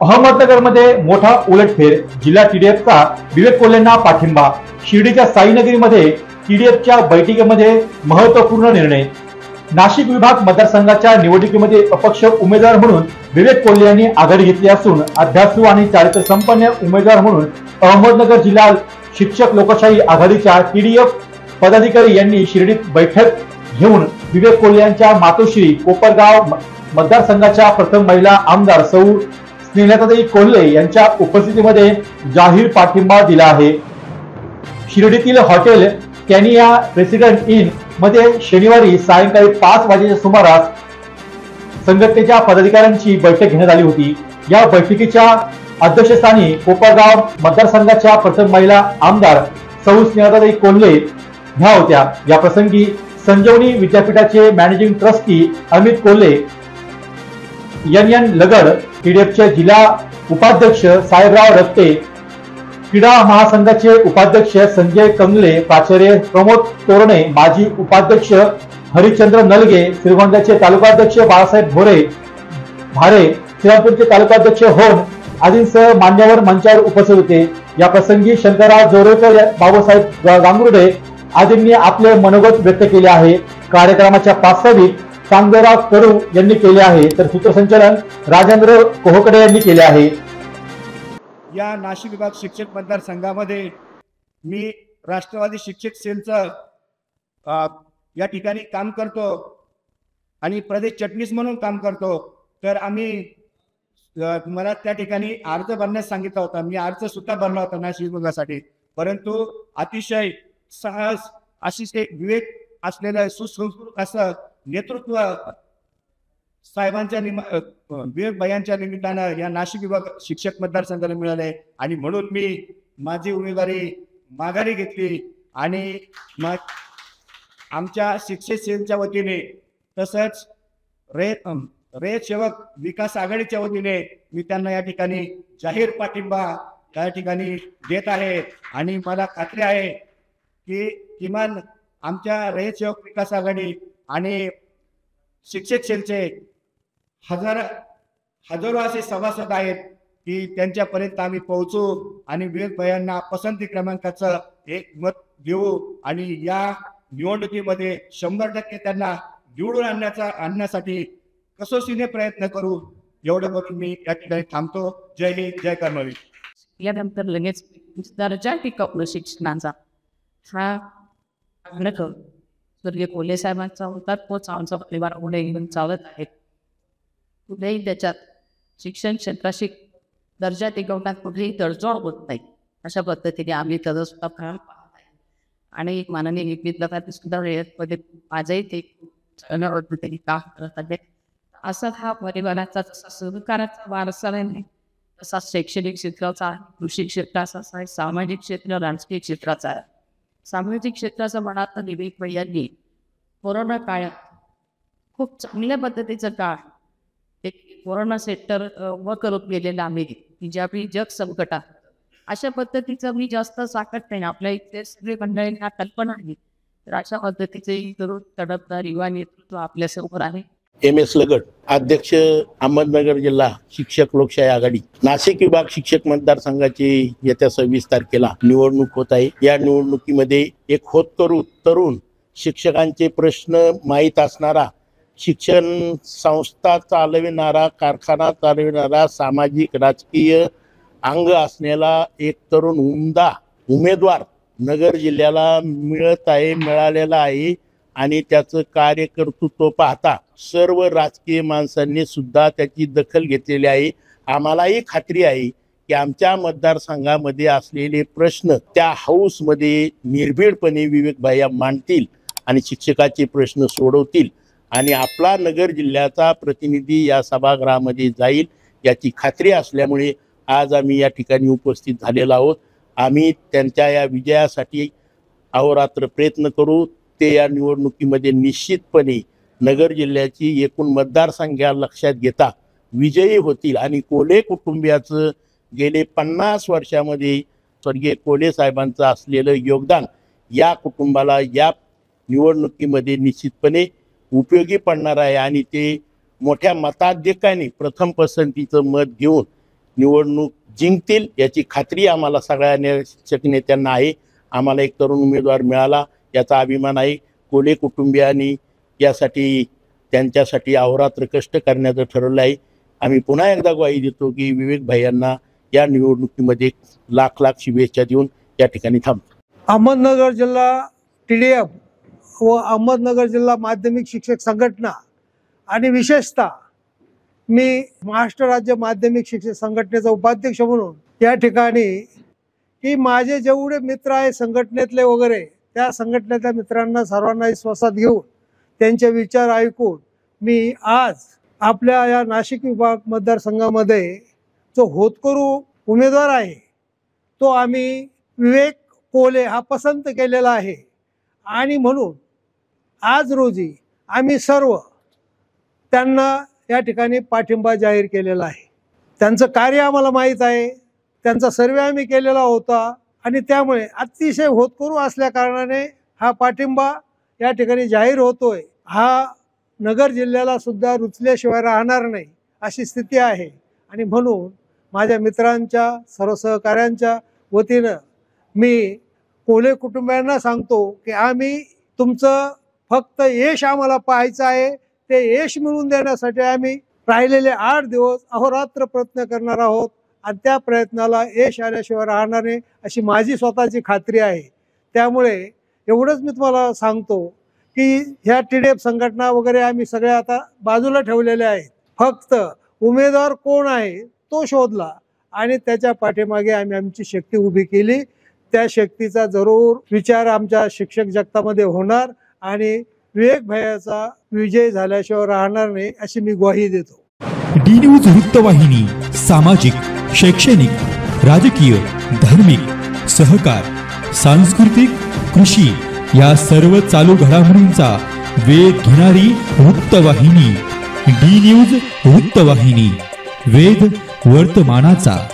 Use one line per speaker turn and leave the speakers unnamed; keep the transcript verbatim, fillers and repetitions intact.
अहमदनगरमध्ये मोठा उलटफेर, जिल्हा टीडीएफचा विवेक कोल्हेंना पाठिंबा. शिर्डीच्या साईनगरीमध्ये टीडीएफच्या बैठकीमध्ये महत्वपूर्ण निर्णय. नाशिक विभाग मतदारसंघाच्या निवडणुकीमध्ये अपक्ष उमेदवार म्हणून विवेक कोल्हे यांनी आघाडी घेतली असून अभ्यासू आणि चारित्र्य संपन्न उमेदवार म्हणून अहमदनगर जिल्हा शिक्षक लोकशाही आघाडीच्या टीडीएफ पदाधिकारी यांनी शिर्डीत बैठक घेऊन विवेक कोल्हे यांच्या मातोश्री कोपरगाव मतदारसंघाच्या प्रथम महिला आमदार सौ स्नेहलताताई कोल्हे यांच्या उपस्थितीमध्ये जाहीर पाठिंबा दिला आहे. शिर्डीतील हॉटेल कॅनिया प्रेसिडेंट इन मध्ये शनिवारी सायंकाळी पाच वाजेच्या सुमारास संघटनेच्या पदाधिकाऱ्यांची बैठक घेण्यात आली होती. या बैठकीच्या अध्यक्षस्थानी कोपरगाव मतदारसंघाच्या प्रथम महिला आमदार सौ स्नेहलताताई कोल्हे ह्या होत्या. या प्रसंगी संजीवनी विद्यापीठाचे managing trustee Amit Kolhe, N N Lagad, टीडीएफचे जिल्हा उपाध्यक्ष साहेबराव रक्ते, क्रीडा महासंघाचे उपाध्यक्ष संजय कंगले, प्राचार्य प्रमोद तोरणे, माजी उपाध्यक्ष हरिचंद्र नलगे, श्रीगोंद्याचे तालुकाध्यक्ष बाळासाहेब भोरे भारे, श्रीरामपूरचे तालुकाध्यक्ष होन आदींसह मान्यवर मंचावर उपस्थित होते. या प्रसंगी शंकरराव जोरेकर, बाबासाहेब गांगुर्डे आदींनी आपले मनोगत व्यक्त केले आहे. कार्यक्रमाच्या प्रास्ताविक चांगदेवराव कडू यांनी केले आहे, तर सूत्रसंचालन राजेंद्र कोहकडे यांनी केले आहे.
या नाशिक विभाग शिक्षक मतदारसंघामध्ये मी राष्ट्रवादी शिक्षक सेलचं या ठिकाणी काम करतो आणि प्रदेश चटणीस म्हणून काम करतो. तर आम्ही मला त्या ठिकाणी अर्ज भरण्यास सांगितला होता. मी अर्ज सुद्धा भरला होता नाशिक विभागासाठी, परंतु अतिशय साहस अशी विवेक असलेलं सुसंस्कृत असं नेतृत्व साहेबांच्या विवेक भैयांच्या निमित्तानं या नाशिक विभाग शिक्षक मतदारसंघाला मिळाले आणि म्हणून मी माझी उमेदवारी माघारी घेतली आणि मग आमच्या शिक्षक सेलच्या वतीने तसंच रे रयत सेवक विकास आघाडीच्या वतीने मी त्यांना या ठिकाणी जाहीर पाठिंबा या ठिकाणी देत आहे. आणि मला खात्री आहे की किमान आमच्या रयत सेवक विकास आघाडी आणि शिक्षक सेलचे हजार हजारो असे सभासद आहेत की त्यांच्यापर्यंत आम्ही पोहोचू आणि विवेक भैयांना पसंती क्रमांकाचं एक मत देऊ आणि या निवडणुकीमध्ये शंभर टक्के त्यांना निवडून आणण्याचा आणण्यासाठी कसोशीने प्रयत्न करू. एवढं करून मी या ठिकाणी थांबतो. जय हिंद, जय कर्मवीर.
यानंतर लगेच दर्जा टिकवलं शिक्षणाचा हा स्वर्गीय कोल्हे साहेबांचा होता, तोच आमचा परिवार पुढे घेऊन चालत आहे. कुठेही त्याच्यात शिक्षण क्षेत्राशी दर्जा टिकवण्यात कुठेही तडजोड होत नाही अशा पद्धतीने आम्ही त्याचा सुद्धा प्रयोग पाहत आहे. आणि माननीय विद्यार्थी सुद्धा वेळेमध्ये माझ्याही ते त्यांनी काम करत आहे. असा हा परिवाराचा जसा सहकाराचा वारसा नाही तसा शैक्षणिक क्षेत्राचा आहे, कृषी क्षेत्राचा आहे, सामाजिक क्षेत्र, राजकीय क्षेत्राचा आहे. सामाजिक क्षेत्राचं म्हणाल तर विवेक भैयांनी कोरोना काळात खूप चांगल्या पद्धतीचं काळ एक कोरोना सेक्टर व करत गेलेलं आम्ही की ज्यावेळी जग संकटात अशा पद्धतीचं मी जास्त साकत नाही. आपल्या इथे सगळे मंडळींना कल्पना आहे, तर अशा पद्धतीचे तरुण तडफदार युवा नेतृत्व आपल्यासमोर आहे.
एम एस लगड, अध्यक्ष अहमदनगर जिल्हा शिक्षक लोकशाही आघाडी. नाशिक विभाग शिक्षक मतदारसंघाची येत्या सव्वीस तारखेला निवडणूक होत आहे. या निवडणुकीमध्ये एक होतकरू तरुण शिक्षकांचे प्रश्न माहीत असणारा, शिक्षण संस्था चालविणारा, कारखाना चालविणारा, सामाजिक राजकीय अंग असलेला एक तरुण उमदा उमेदवार नगर जिल्ह्याला मिळत आहे, मिळालेला आहे. आणि त्याचं कार्यकर्तृत्व पाहता सर्व राजकीय माणसांनी सुद्धा त्याची दखल घेतलेली आहे. आम्हालाही खात्री आहे की आमच्या मतदारसंघामध्ये असलेले प्रश्न त्या हाऊसमध्ये निर्भीडपणे विवेक भैया मांडतील आणि शिक्षकाचे प्रश्न सोडवतील आणि आपला नगर जिल्ह्याचा प्रतिनिधी या सभागृहामध्ये जाईल याची खात्री असल्यामुळे आज आम्ही या ठिकाणी उपस्थित झालेलो आहोत. आम्ही त्यांच्या या विजयासाठी अहोरात्र प्रयत्न करू. ते या निवडणुकीमध्ये निश्चितपणे नगर जिल्ह्याची एकूण मतदारसंख्या लक्षात घेता विजयी होतील आणि कोल्हे कुटुंबियाचं गेले पन्नास वर्षामध्ये स्वर्गीय कोल्हे साहेबांचं असलेलं योगदान या कुटुंबाला या निवडणुकीमध्ये निश्चितपणे उपयोगी पडणार आहे आणि ते मोठ्या मताधिक्याने प्रथम पसंतीचं मत घेऊन निवडणूक जिंकतील याची खात्री आम्हाला सगळ्या निरीक्षक नेत्यांना आहे. आम्हाला एक तरुण उमेदवार मिळाला याचा अभिमान आहे. कोले कुटुंबियांनी यासाठी त्यांच्यासाठी अहोरात्र कष्ट करण्याचं ठरवलं आहे. आम्ही पुन्हा एकदा ग्वाही देतो की विवेक भाईंना या निवडणुकीमध्ये लाख लाख शुभेच्छा देऊन या ठिकाणी थांबतो.
अहमदनगर जिल्हा टी डी एफ व अहमदनगर जिल्हा माध्यमिक शिक्षक संघटना आणि विशेषतः मी महाराष्ट्र राज्य माध्यमिक शिक्षक संघटनेचा उपाध्यक्ष म्हणून या ठिकाणी की माझे जेवढे मित्र आहे संघटनेतले वगैरे त्या संघटनेतल्या मित्रांना सर्वांना विश्वासात घेऊन त्यांचे विचार ऐकून मी आज आपल्या या नाशिक विभाग मतदारसंघामध्ये जो होतकरू उमेदवार आहे तो आम्ही विवेक कोले हा पसंत केलेला आहे. आणि म्हणून आज रोजी आम्ही सर्व त्यांना या ठिकाणी पाठिंबा जाहीर केलेला आहे. त्यांचं कार्य आम्हाला माहीत आहे, त्यांचा सर्वे आम्ही केलेला होता आणि त्यामुळे अतिशय होतकरू असल्या कारणाने हा पाठिंबा या ठिकाणी जाहीर होतोय. हा नगर जिल्ह्याला सुद्धा रुचल्याशिवाय राहणार नाही अशी स्थिती आहे. आणि म्हणून माझ्या मित्रांच्या सर्व सहकाऱ्यांच्या वतीनं मी कोले कुटुंबियांना सांगतो की आम्ही तुमचं फक्त यश आम्हाला पाहायचं आहे. ते यश मिळवून देण्यासाठी आम्ही राहिलेले आठ दिवस अहोरात्र प्रयत्न करणार आहोत आणि त्या प्रयत्नाला यश आल्याशिवाय राहणार नाही अशी माझी स्वतःची खात्री आहे. त्यामुळे एवढंच मी तुम्हाला सांगतो की ह्या टी डी एफ संघटना वगैरे आम्ही सगळे आता बाजूला ठेवलेले आहेत. फक्त उमेदवार कोण आहे तो शोधला आणि त्याच्या पाठीमागे आम्ही आमची शक्ती उभी केली. त्या शक्तीचा जरूर विचार आमच्या शिक्षक जगतामध्ये होणार आणि विवेक भैयाचा विजय झाल्याशिवाय राहणार नाही अशी मी ग्वाही देतो.
डी न्यूज वृत्तवाहिनी सामाजिक, शैक्षणिक, राजकीय, धार्मिक, सहकार, सांस्कृतिक, कृषी या सर्व चालू घडामोडींचा वेध घेणारी वृत्तवाहिनी. डी न्यूज वृत्तवाहिनी, वेध वर्तमानाचा.